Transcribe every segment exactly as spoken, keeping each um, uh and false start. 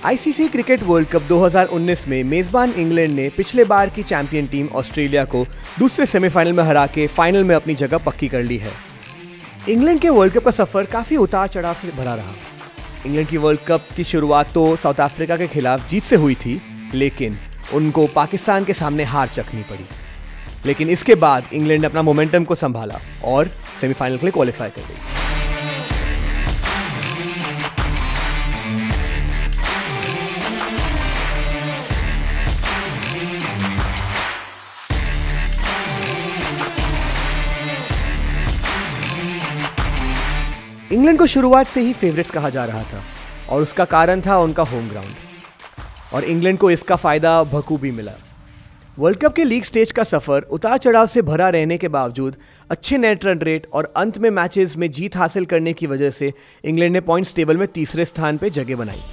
ICC cricket world cup दो हज़ार उन्नीस में मेजबान इंग्लैंड ने पिछले बार की चैंपियन टीम ऑस्ट्रेलिया को दूसरे सेमीफाइनल में हरा के फाइनल में अपनी जगह पक्की कर ली है। इंग्लैंड के वर्ल्ड कप का सफर काफी उतार चढ़ाव से भरा रहा। इंग्लैंड की वर्ल्ड कप की शुरुआत तो साउथ अफ्रीका के खिलाफ जीत से हुई थी, लेकिन उनको पाकिस्तान के सामने हार चखनी पड़ी। लेकिन इसके बाद इंग्लैंड ने अपना मोमेंटम को संभाला और सेमीफाइनल के लिए क्वालिफाई कर गई। इंग्लैंड को शुरुआत से ही फेवरेट्स कहा जा रहा था और उसका कारण था उनका होम ग्राउंड, और इंग्लैंड को इसका फायदा बखूबी मिला। वर्ल्ड कप के लीग स्टेज का सफर उतार चढ़ाव से भरा रहने के बावजूद अच्छे नेट रन रेट और अंत में मैचेस में जीत हासिल करने की वजह से इंग्लैंड ने पॉइंट्स टेबल में तीसरे स्थान पर जगह बनाई।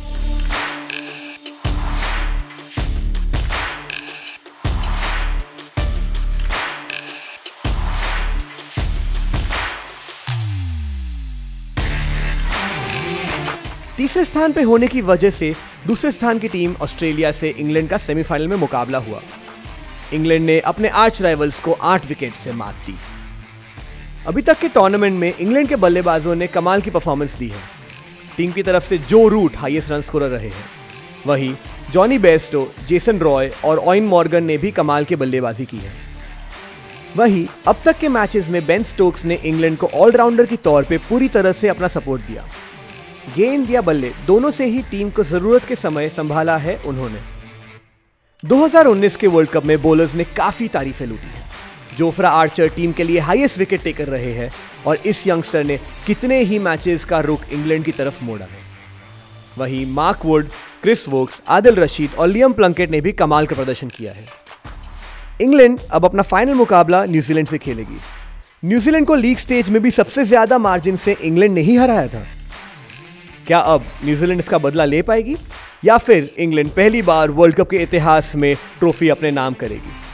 तीसरे स्थान पे होने की वजह से दूसरे स्थान की टीम ऑस्ट्रेलिया से इंग्लैंड का सेमीफाइनल में मुकाबला हुआ। इंग्लैंड ने अपने आर्च राइवल्स को आठ विकेट से मात दी। अभी तक के टूर्नामेंट में इंग्लैंड के बल्लेबाजों ने कमाल की परफॉर्मेंस दी है। टीम की तरफ से जो रूट हाईएस्ट रन स्कोरर रहे हैं, वहीं जॉनी बेयरस्टो, जेसन रॉय और ऑयन मॉर्गन ने भी कमाल की बल्लेबाजी की है। वहीं अब तक के मैचेस में बेन स्टोक्स ने इंग्लैंड को ऑलराउंडर के तौर पे पूरी तरह से अपना सपोर्ट दिया। गेंद या बल्ले दोनों से ही टीम को जरूरत के समय संभाला है उन्होंने। दो हज़ार उन्नीस के वर्ल्ड कप में बॉलर्स ने काफी तारीफें लूटी हैं। जोफ्रा आर्चर टीम के लिए हाईएस्ट विकेट टेकर रहे हैं और इस यंगस्टर ने कितने ही मैचेस का रुख इंग्लैंड की तरफ मोड़ा है। वहीं Mark Wood, Chris Woakes, Adil Rashid और लियम प्लंकेट ने भी कमाल का प्रदर्शन किया है। इंग्लैंड अब अपना फाइनल मुकाबला न्यूजीलैंड से खेलेगी। न्यूजीलैंड को लीग स्टेज में भी सबसे ज्यादा मार्जिन से इंग्लैंड ने ही हराया था। क्या अब न्यूजीलैंड इसका बदला ले पाएगी या फिर इंग्लैंड पहली बार वर्ल्ड कप के इतिहास में ट्रॉफी अपने नाम करेगी?